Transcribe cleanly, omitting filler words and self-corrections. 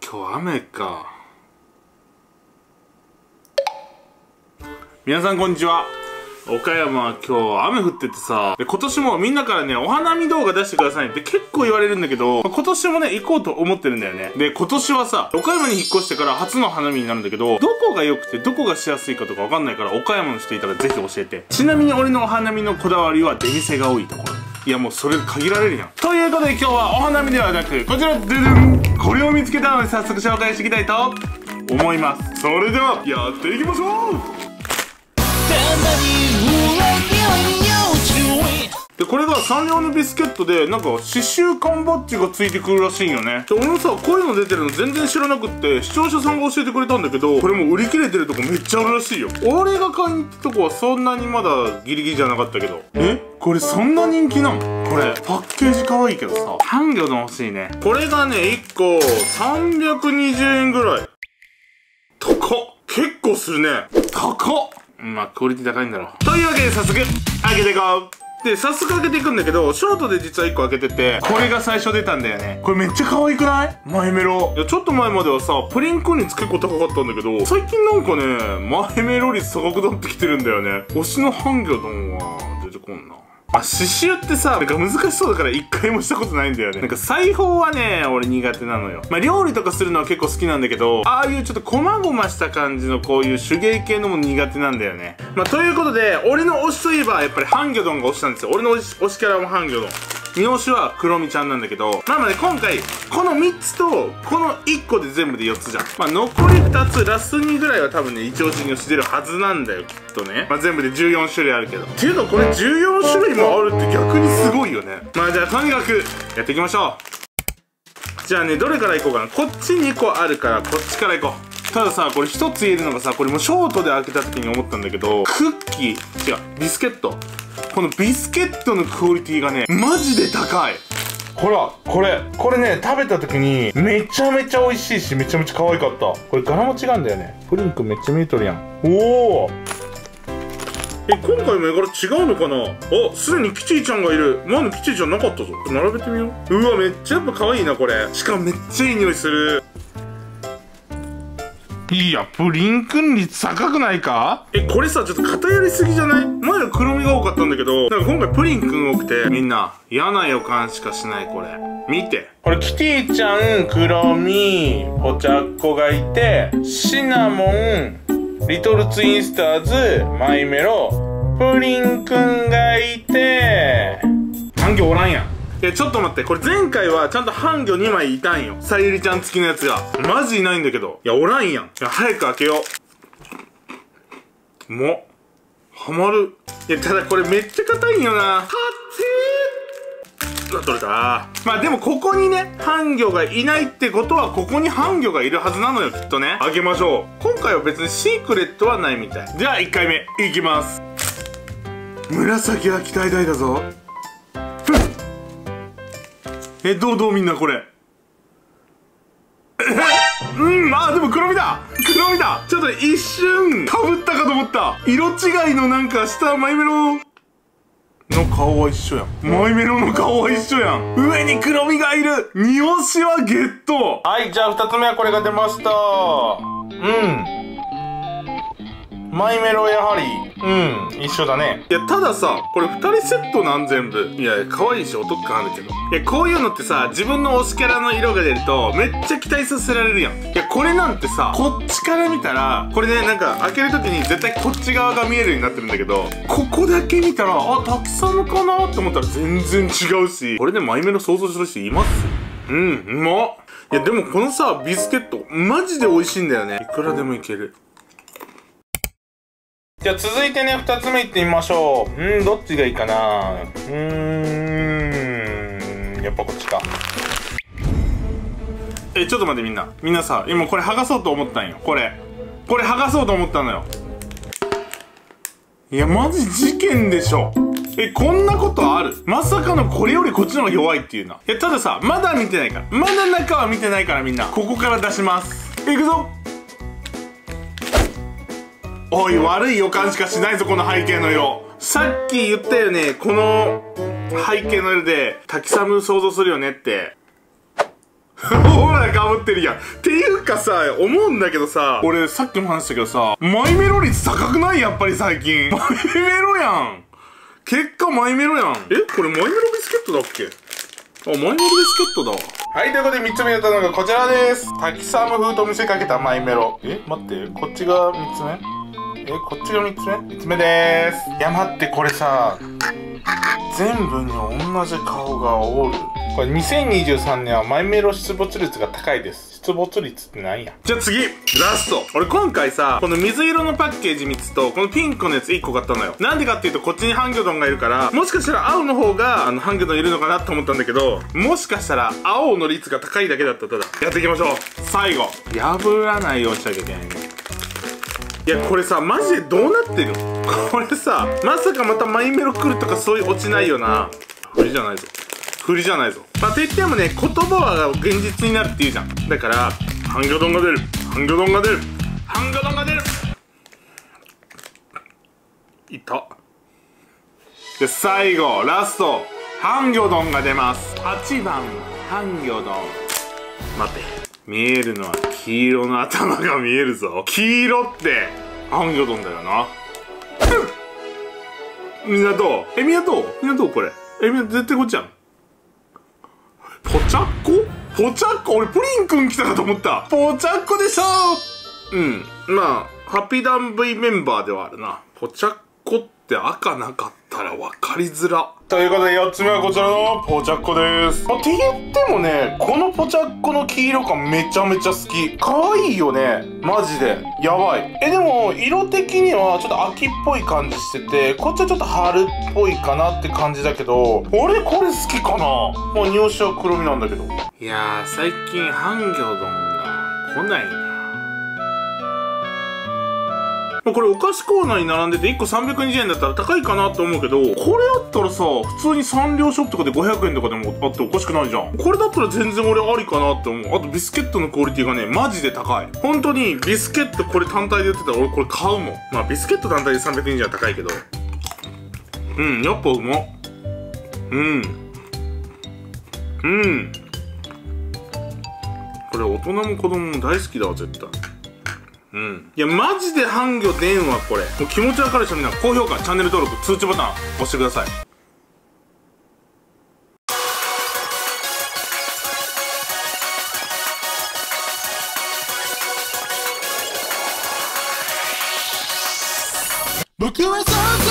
今日雨か。皆さんこんにちは。岡山は今日雨降っててさ、で今年もみんなからね、お花見動画出してくださいって結構言われるんだけど、今年もね、行こうと思ってるんだよね。で、今年はさ、岡山に引っ越してから初の花見になるんだけど、どこが良くてどこがしやすいかとかわかんないから、岡山の人いたらぜひ教えて。ちなみに俺のお花見のこだわりは出店が多いところ。いやもうそれ限られるやん。ということで今日はお花見ではなく、こちら、これを見つけたので早速紹介していきたいと思います。それでは、やっていきましょう。で、これがサンリオのビスケットで、なんか刺繍缶バッジがついてくるらしいんよね。で、俺もさ、こういうの出てるの全然知らなくって、視聴者さんが教えてくれたんだけど、これも売り切れてるとこめっちゃあるらしいよ。俺が買いに行ったとこはそんなにまだギリギリじゃなかったけど。これそんな人気なの？これ、パッケージ可愛いけどさ、半魚の欲しいね。これがね、1個320円ぐらい。高っ！結構するね。高っ！まあ、クオリティ高いんだろう。というわけで早速、開けていこう。で、早速開けていくんだけど、ショートで実は1個開けてて、これが最初出たんだよね。これめっちゃ可愛くない？マイメロ。いや、ちょっと前まではさ、プリンクン率結構高かったんだけど、最近なんかね、マイメロ率高くなってきてるんだよね。推しの半魚丼は出てこんな。刺繍ってさ、なんか難しそうだから一回もしたことないんだよね。なんか裁縫はね、俺苦手なのよ。まあ料理とかするのは結構好きなんだけど、ああいうちょっと細々した感じのこういう手芸系のも苦手なんだよね。まあということで、俺の推しといえばやっぱり半魚丼が推しなんですよ。俺の推しキャラも半魚丼。二推しはクロミちゃんなんだけど、まあね、今回、この3つと、この1個で全部で4つじゃん。まあ残り2つ、ラス2ぐらいは多分ね、一押しに推し出るはずなんだよ、きっとね。まあ全部で14種類あるけど。っていうかこれ14種類もあるって逆にすごいよね。まあじゃあとにかく、やっていきましょう。じゃあね、どれからいこうかな。こっち2個あるから、こっちからいこう。たださ、これ一つ言えるのがさ、これもうショートで開けた時に思ったんだけど、クッキー、違う、ビスケット。このビスケットのクオリティがね、マジで高い。ほら、これね、食べた時にめちゃめちゃ美味しいし、めちゃめちゃ可愛かった。これ柄も違うんだよね。プリンくんめっちゃ見えとるやん。おお。今回も絵柄違うのかなあ、すでにキチーちゃんがいる。前のキチーちゃんなかったぞ。並べてみよう。うわ、めっちゃやっぱ可愛いな、これ。しかもめっちゃいい匂いする。いや、プリンくん率高くないか？これさ、ちょっと偏りすぎじゃない？前は黒みが多かったんだけど、なんか今回プリンくん多くて、みんな、嫌な予感しかしない、これ。見て。これ、キティちゃん、黒み、ポチャッコがいて、シナモン、リトルツインスターズ、マイメロ、プリンくんがいて、半魚おらんやん。いや、ちょっと待って。これ前回はちゃんと半魚2枚いたんよ。さゆりちゃん付きのやつが。マジいないんだけど。いや、おらんやん。いや、早く開けよう。もう、はまる。いや、ただこれめっちゃ硬いんよな。取れた。まあでもここにね、半魚がいないってことは、ここに半魚がいるはずなのよ、きっとね。開けましょう。今回は別にシークレットはないみたい。じゃあ1回目、いきます。紫は期待大だぞ。どうみんなこれ。あ、でも黒みだ。ちょっと一瞬、被ったかと思った。色違いのなんか下、マイメロの顔は一緒やん。マイメロの顔は一緒やん。上に黒みがいる。二押しはゲット。はい、じゃあ2つ目はこれが出ました。マイメロやはり、一緒だね。いや、たださ、これ2人セットなん全部。いや、可愛いしお得感あるけど。いや、こういうのってさ、自分の推しキャラの色が出ると、めっちゃ期待させられるやん。いや、これなんてさ、こっちから見たら、これね、なんか開けるときに絶対こっち側が見えるようになってるんだけど、ここだけ見たら、あ、たくさんかなって思ったら全然違うし、これでマイメロ想像する人います？うまっ。いや、でもこのさ、ビスケット、マジで美味しいんだよね。いくらでもいける。じゃあ続いてね、2つ目いってみましょう。どっちがいいかな。やっぱこっちか。ちょっと待ってみんなさ、今これ剥がそうと思ったんよ。これ剥がそうと思ったのよ。いや、マジ事件でしょ。こんなことある？まさかのこれよりこっちの方が弱いっていうな。いや、たださ、まだ見てないから。まだ中は見てないからみんな。ここから出します。いくぞ。おい、悪い予感しかしないぞ、この背景の色。さっき言ったよね、この背景の色で滝サム想像するよねって。 ほらかぶってるやん。っていうかさ、思うんだけどさ、俺さっきも話したけどさ、マイメロ率高くない？やっぱり最近。マイメロやん。結果マイメロやん。これマイメロビスケットだっけ？あ、マイメロビスケットだわ。はい、ということで3つ目やったのがこちらです。タキサム風と見せかけたマイメロ。待って、こっちが3つ目？こっちが3つ目？ 3 つ目でーす。いや、待って、これさ、全部に同じ顔がおる。これ2023年はマイメロ出没率が高いです。出没率ってなんや。じゃあ次、ラスト。俺今回さ、この水色のパッケージ3つと、このピンクのやつ1個買ったのよ。なんでかっていうと、こっちにハンギョドンがいるから、もしかしたら青の方が、ハンギョドンいるのかなと思ったんだけど、もしかしたら青の率が高いだけだったら、ただ、やっていきましょう。最後。破らないようにしなきゃいけないね。いや、これさ、マジでどうなってる？これさ、まさかまたマイメロ来るとかそういうオチないよな。振りじゃないぞ。振りじゃないぞ。まあ、といってもね、言葉は現実になるって言うじゃん。だから、ハンギョドンが出る。ハンギョドンが出る。ハンギョドンが出る。いた。で、最後、ラスト。ハンギョドンが出ます。8番、ハンギョドン。待って。見えるのは黄色の頭が見えるぞ。黄色ってハンギョドンだよな。みんなどう？みんなどう？みんなどうこれ？みんな絶対こっちやん。ポチャッコ？ポチャッコ？俺プリンくん来たかと思った。ポチャッコでしょー。まあ、ハッピーダン V メンバーではあるな。ポチャッコって赤なかったら分かりづら。ということで4つ目はこちらのポチャッコです。って言ってもね、このポチャッコの黄色感めちゃめちゃ好き。可愛いよね。マジで。やばい。でも、色的にはちょっと秋っぽい感じしてて、こっちはちょっと春っぽいかなって感じだけど、俺これ好きかな。もう入手は黒みなんだけど。いやー、最近ハンギョドンが来ないな。これお菓子コーナーに並んでて1個320円だったら高いかなと思うけど、これだったらさ、普通にサンリオショップとかで500円とかでもあっておかしくないじゃん。これだったら全然俺ありかなって思う。あとビスケットのクオリティがね、マジで高い。本当にビスケットこれ単体で売ってたら俺これ買うもん。まあビスケット単体で320円は高いけど。やっぱうまっ。これ大人も子供も大好きだわ、絶対。いや、マジでハンギョ出んわ、これ。もう気持ちわかる人みんな、高評価、チャンネル登録、通知ボタン、押してください。僕は